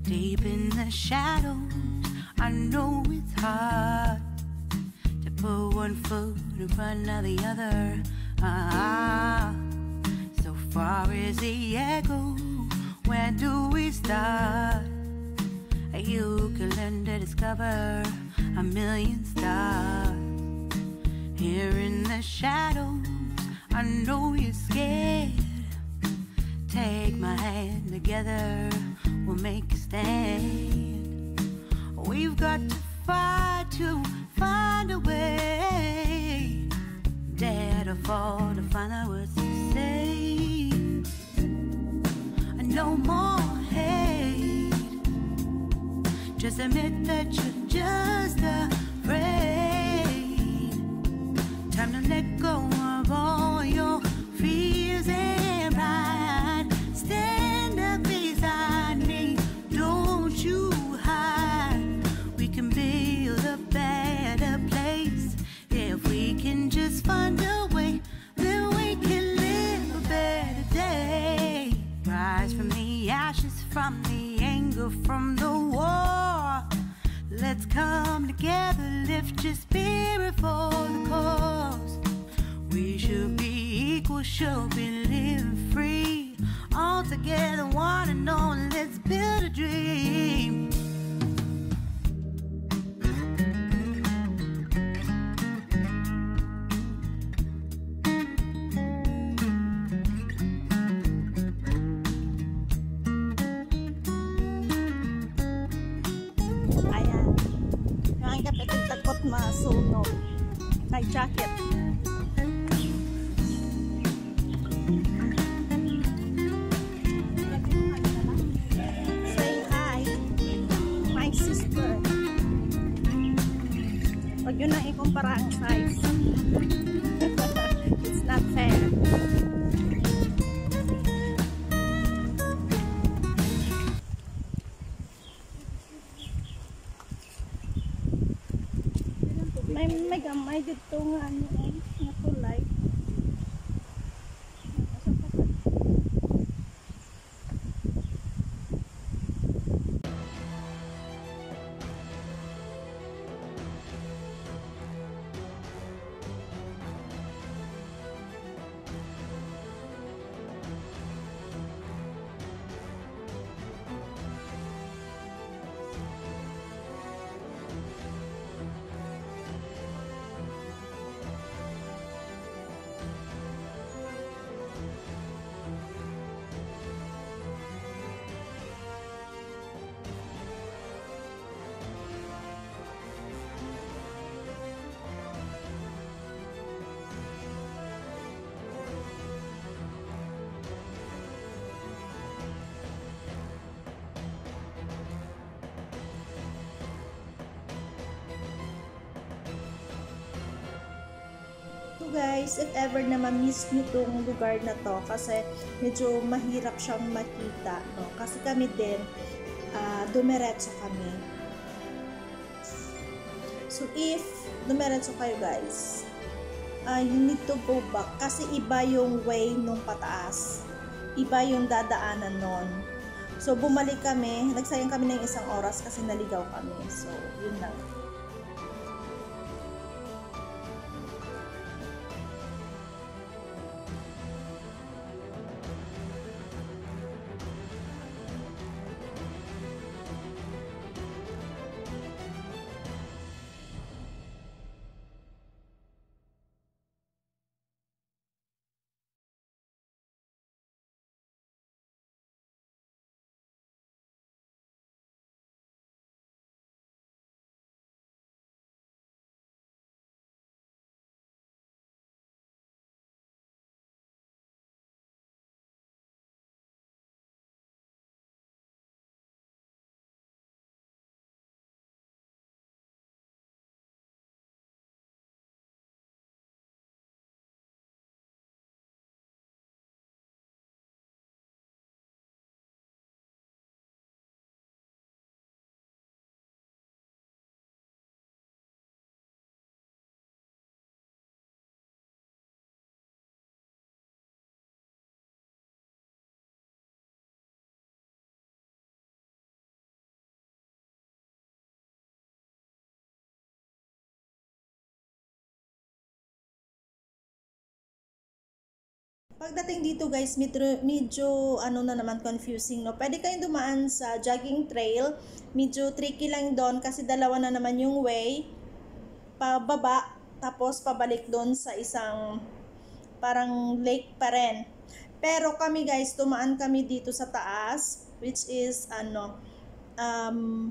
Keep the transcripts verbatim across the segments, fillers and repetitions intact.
Deep in the shadows, I know it's hard to put one foot in front of the other. Ah, so far is the echo, where do we start? You can learn to discover a million stars. Here in the shadows, I know you're scared. Take my hand, together we'll make a stand. We've got to fight to find a way. Dare to fall to find out what to say. No more hate. Just admit that you're just afraid. Time to let go of all your fears and pride. Stand up beside me, don't you hide. We can build a better place. If we can just find a way, then we can live a better day. Rise from the ashes, from the anger, from the war. Let's come together, lift your spirit for the cause. We should be equal, should be living free. All together, one and all, let's build a dream. Ayan. Yung kapitin takot masunog. May jacket. Say hi. My sister. Huwag yun na ikumpara ang size. It's not fair. May may gamay dito nga ano eh, nga tulay. So guys, if ever na ma-miss nyo tong lugar na to kasi medyo mahirap siyang makita, no? Kasi kami din, uh, dumiretso kami. So if dumiretso kayo guys, uh, you need to go back kasi iba yung way nung pataas. Iba yung dadaanan nun. So bumalik kami, nagsayang kami ng isang oras kasi naligaw kami. So yun lang. Pagdating dito guys, medyo, medyo ano na naman confusing, no? Pwede kayong dumaan sa jogging trail. Medyo tricky lang doon kasi dalawa na naman yung way. Pababa, tapos pabalik doon sa isang parang lake pa rin. Pero kami guys, dumaan kami dito sa taas, which is ano, um,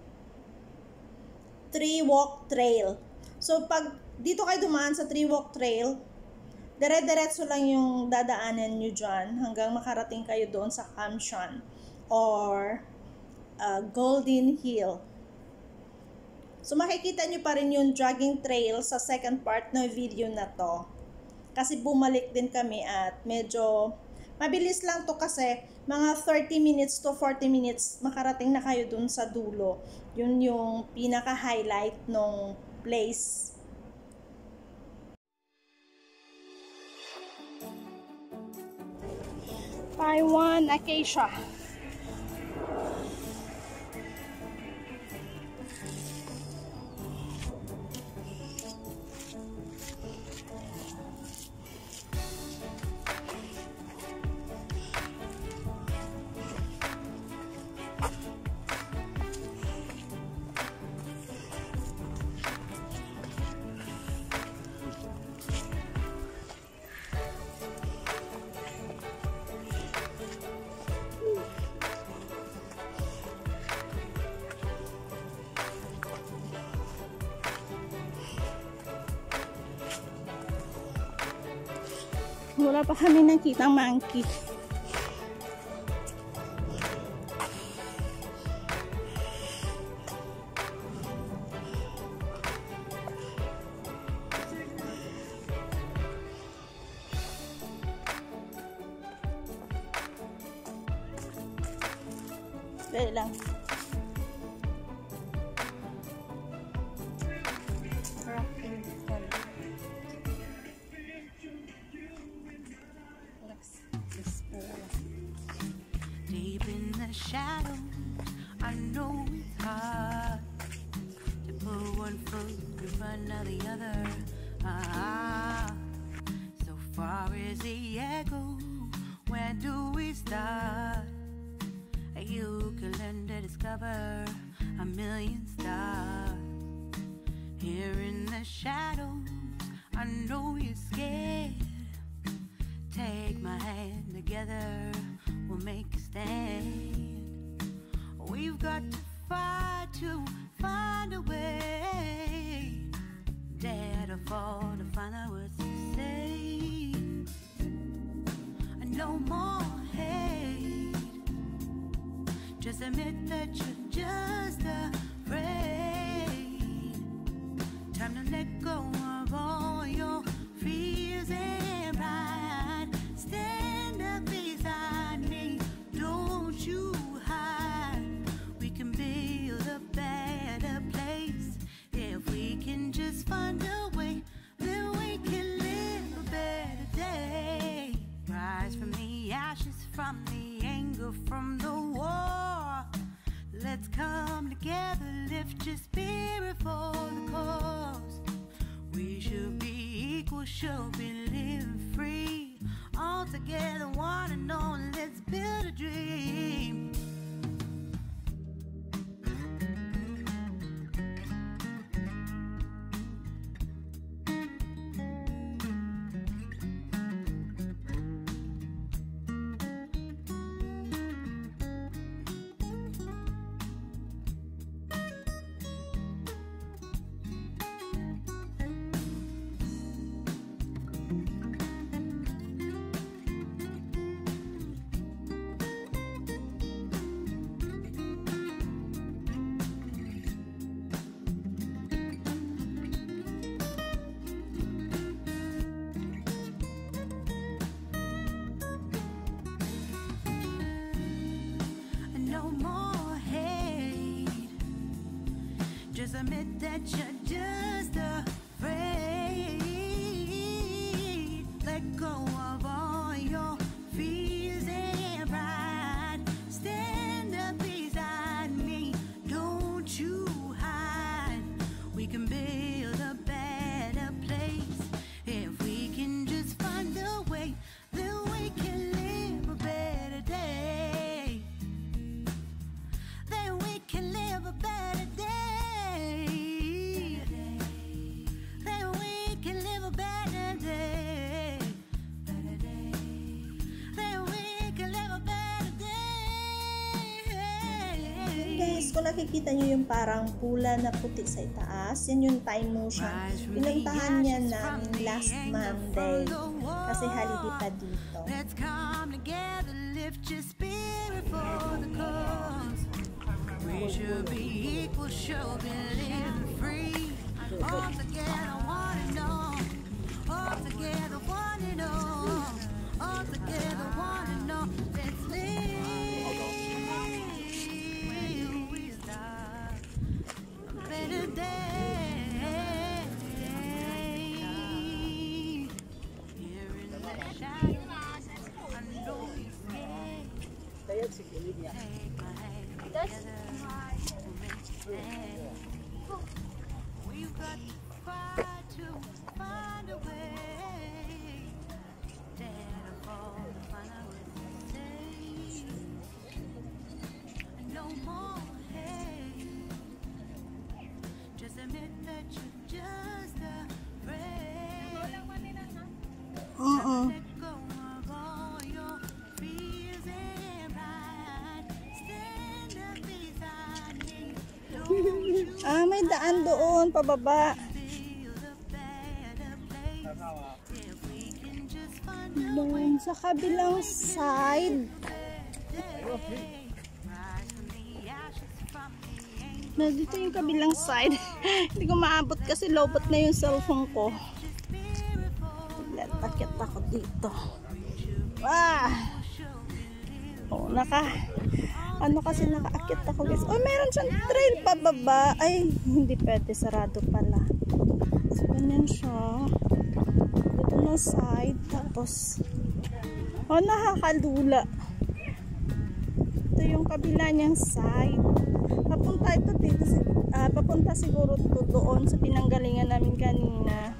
tree walk trail. So pag dito kayo dumaan sa tree walk trail, dire-diretso lang yung dadaanan nyo dyan hanggang makarating kayo doon sa Kamshan or uh, Golden Hill. So makikita nyo pa rin yung jogging trail sa second part ng video na to. Kasi bumalik din kami at medyo mabilis lang to kasi mga thirty minutes to forty minutes makarating na kayo doon sa dulo. Yun yung pinaka-highlight ng place. Taiwan Acacia. Wala pa kami nakitang monkey. Dali lang. Deep in the shadows, I know it's hard to put one foot in front of the other. Ah, so far is the echo. Where do we start? You can learn to discover a million stars. Here in the shadows, I know you're scared. Take my hand together, we'll make a stand. We've got to fight to find a way. Dare to fall to find out what to say. No more hate. Just admit that you're just afraid. Time to let go of all your fears and pride. Stand up beside me, don't you hide. We can build a better place. If we can just find a way, then we can live a better day. Rise from the ashes, from the anger, from the war. Let's come together, lift your spirit for the cause. We should be equal, should be living free. All together, one and all, let's build a dream. Just admit that you're just afraid. Let go of all your fears and pride. Stand up beside me, don't you hide. We can build a better place. If we can just find a way, then Guys, kung nakikita nyo yung parang pula na puti sa itaas, yan yung Thai motion. Pinuntahan niya namin last Monday kasi holiday pa dito. Let's come together, lift your spirit for the cause. We should be equal, should be living free. All together, one and all. All together, one and all. All together, one and all. Let's live. We start a better day. Here in the shadows, I know you're scared. Take my hand together. We've got to fight to find a way. Dare to fall, find out what to say. No more hate. Just admit that you're just afraid. Oo. Let go of all your fears and pride. Stand up beside me. Don't you Ah, may daan doon, pababa. feel a better place if we can just find a Doon sa kabilang side. rise from the ashes, from the anger, Na dito yung kabilang side. Hindi ko maabot kasi lobot na yung cellphone ko. spirit for Let takit ako dito. Ah! Oh, naka ano kasi nakaakit ako guys. Oh, meron siyang trail pababa. Ay, hindi pwede, sarado pala. So, ganyan siya. Dito na side. Tapos, oh, nakakalula. Ito yung kabila niyang side. Papunta ito dito. Uh, papunta siguro to doon sa pinanggalingan namin kanina.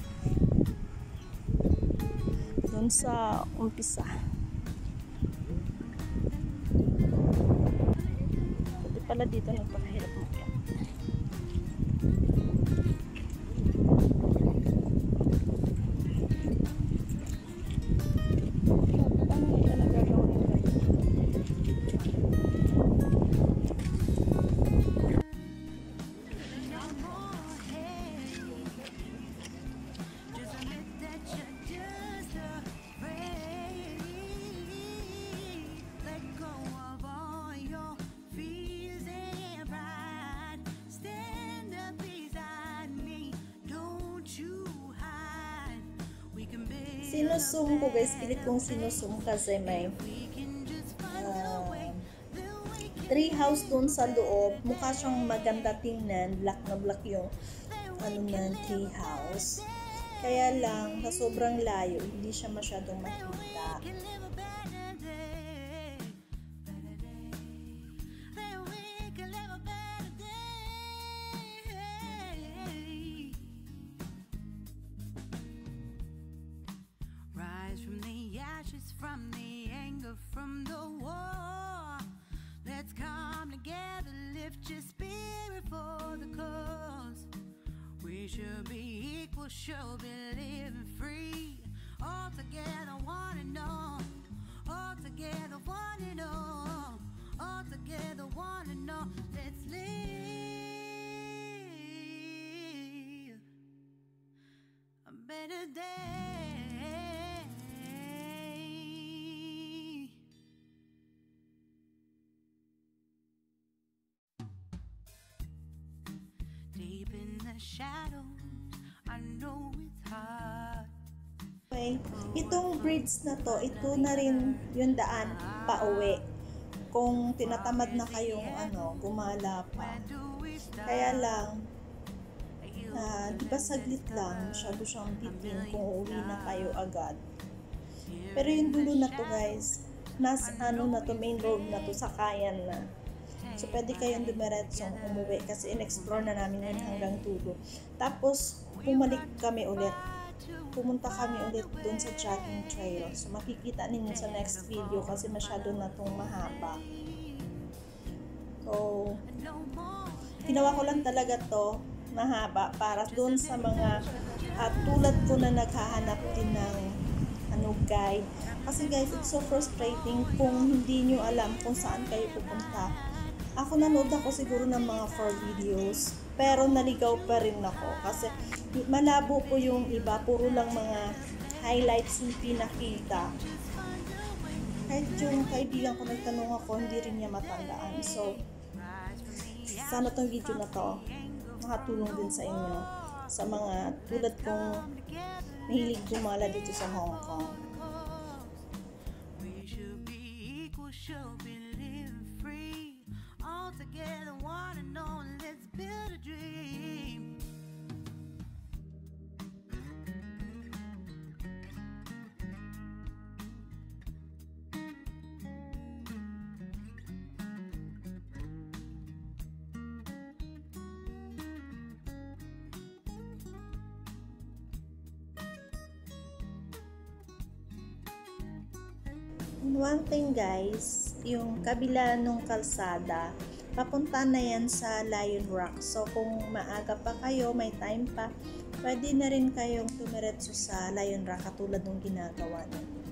Doon sa umpisa. Pala dito nagpakahirap mo yan. Ano yung talaga gawin ko? no more hate. Just admit that you're just afraid. Let go of all your fears and pride. Stand up beside me. Don't you hide. We can be. Sinusum ko guys, pilit kong sinusum kasi may We can just find a way. Then we can tree house doon sa loob. Mukha siyang maganda tingnan. Black na black yung ano na tree house. Kaya lang, sa sobrang layo, hindi siya masyadong makita. can live a better day. Better day. Then we can live a better day. Rise from the ashes, from the anger, from the war. Let's come together, lift your spirit for the cause. We should be equal, should be living free. All together, one and all. All together, one and all. All together, one and all. Let's live a better day. Deep in the shadows, I know it's hard. Okay, itong bridge na to, ito na rin yung daan pauwi. Kung tinatamad na kayong ano, gumala pa. Do we start? Kaya lang, ah, di ba saglit lang, masyado siyang bitin kung uuwi na kayo agad. Pero yung dulo na to guys, nas ano na to, main road na to, sakayan na. So pwede kayong dumiretsong umuwi kasi in-explore na namin yun hanggang dulo. Tapos, bumalik kami ulit. Pumunta kami ulit dun sa jogging trail. So makikita ninyo sa next video kasi masyado na tong mahaba. So, ginawa ko lang talaga to mahaba para dun sa mga at tulad ko na naghahanap din ng ano guide. Kasi guys, it's so frustrating kung hindi nyo alam kung saan kayo pupunta. Ako nanood ako siguro ng mga four videos, pero naligaw pa rin ako kasi malabo po yung iba, puro lang mga highlights yung pinakita. Kahit yung kaibigan ko nagtanong ako, hindi rin niya matandaan. So, sana tong video na to makatulong din sa inyo, sa mga tulad kong mahilig gumala dito sa Hong Kong. We should be equal, should be living free. All together, one and all, let's build a dream. One thing guys, yung kabila nung kalsada, papunta na yan sa Lion Rock. So kung maaga pa kayo, may time pa, pwede na rin kayong tumiretso sa Lion Rock katulad nung ginagawa niyo.